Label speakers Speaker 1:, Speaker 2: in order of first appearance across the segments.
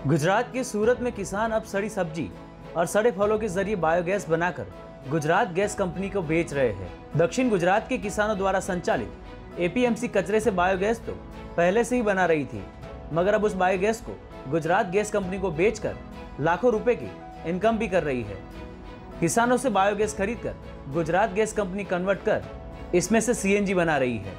Speaker 1: गुजरात के सूरत में किसान अब सड़ी सब्जी और सड़े फलों के जरिए बायोगैस बनाकर गुजरात गैस कंपनी को बेच रहे हैं। दक्षिण गुजरात के किसानों द्वारा संचालित एपीएमसी कचरे से बायोगैस तो पहले से ही बना रही थी, मगर अब उस बायोगैस को गुजरात गैस कंपनी को बेचकर लाखों रुपए की इनकम भी कर रही है। किसानों से बायोगैस खरीदकर गुजरात गैस कंपनी कन्वर्ट कर इसमें से सीएनजी बना रही है।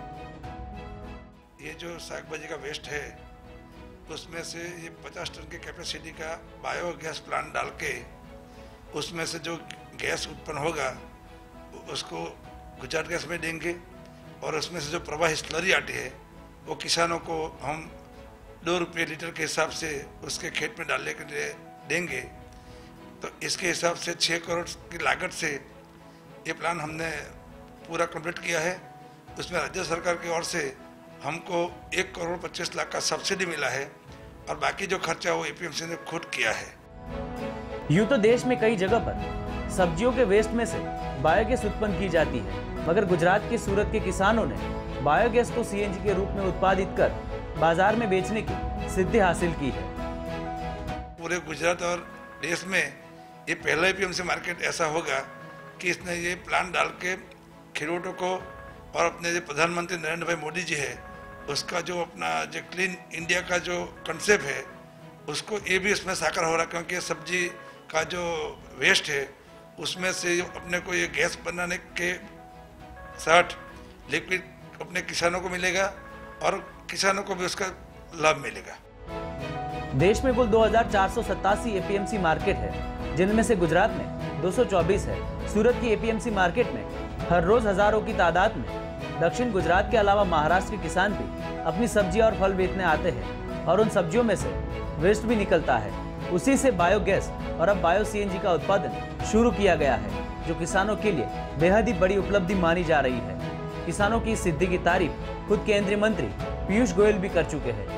Speaker 2: ये जो साग भाजी का वेस्ट है उसमें से ये 50 टन की कैपेसिटी का बायोगैस प्लांट डाल के उसमें से जो गैस उत्पन्न होगा उसको गुजरात गैस में देंगे और उसमें से जो प्रवाही स्लरी आती है वो किसानों को हम 2 रुपये लीटर के हिसाब से उसके खेत में डालने के लिए देंगे। तो इसके हिसाब से 6 करोड़ की लागत से ये प्लान हमने पूरा कंप्लीट किया है। उसमें राज्य सरकार की ओर से हमको 1 करोड़ 25 लाख का सब्सिडी मिला है और बाकी जो खर्चा वो एपीएमसी ने खुद किया है।
Speaker 1: यूं तो देश में कई जगह पर सब्जियों के वेस्ट में से बायोगैस उत्पन्न की जाती है, मगर गुजरात के सूरत के किसानों ने बायोगैस को सीएनजी के रूप में उत्पादित कर बाजार में बेचने की सिद्धि हासिल की है।
Speaker 2: पूरे गुजरात और देश में ये पहला एपीएमसी मार्केट ऐसा होगा कि इसने ये प्लान डाल के खेडूतों को और अपने जो प्रधानमंत्री नरेंद्र भाई मोदी जी है उसका जो अपना जो क्लीन इंडिया का जो कंसेप्ट है उसको ये भी इसमें साकार हो रहा, क्योंकि सब्जी का जो वेस्ट है उसमें से अपने को ये गैस बनाने के साथ लिक्विड अपने किसानों को मिलेगा और किसानों को भी उसका लाभ मिलेगा।
Speaker 1: देश में कुल 2487 एपीएमसी मार्केट है, जिनमें से गुजरात में 224 है। सूरत की एपीएमसी मार्केट में हर रोज हजारों की तादाद में दक्षिण गुजरात के अलावा महाराष्ट्र के किसान भी अपनी सब्जी और फल बेचने आते हैं और उन सब्जियों में से वेस्ट भी निकलता है। उसी से बायोगैस और अब बायो सीएनजी का उत्पादन शुरू किया गया है, जो किसानों के लिए बेहद ही बड़ी उपलब्धि मानी जा रही है। किसानों की इस सिद्धि की तारीफ खुद केंद्रीय मंत्री पीयूष गोयल भी कर चुके हैं।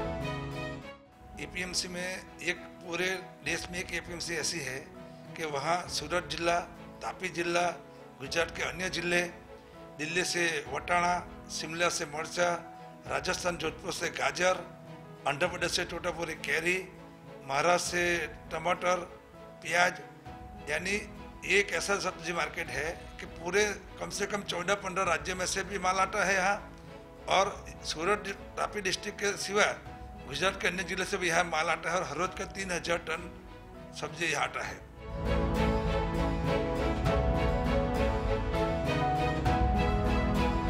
Speaker 2: एपीएमसी में एक पूरे देश में एक एपीएमसी ऐसी है कि वहाँ सूरत जिला, तापी जिला, गुजरात के अन्य जिले, दिल्ली से वटाणा, शिमला से मरचा, राजस्थान जोधपुर से गाजर, आंध्र प्रदेश से टोटापुरी कैरी, महाराष्ट्र से टमाटर, प्याज, यानी एक ऐसा सब्जी मार्केट है कि पूरे कम से कम 14-15 राज्य में से भी माल आता है यहाँ। और सूरत तापी डिस्ट्रिक्ट के सिवा गुजरात के अन्य जिले से भी यहाँ माल आता है और हर रोज का 3000 टन सब्जी यहाँ आता है।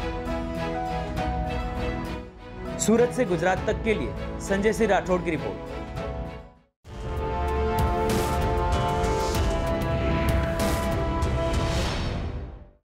Speaker 1: सूरत से गुजरात तक के लिए संजय सिंह राठौड़ की रिपोर्ट।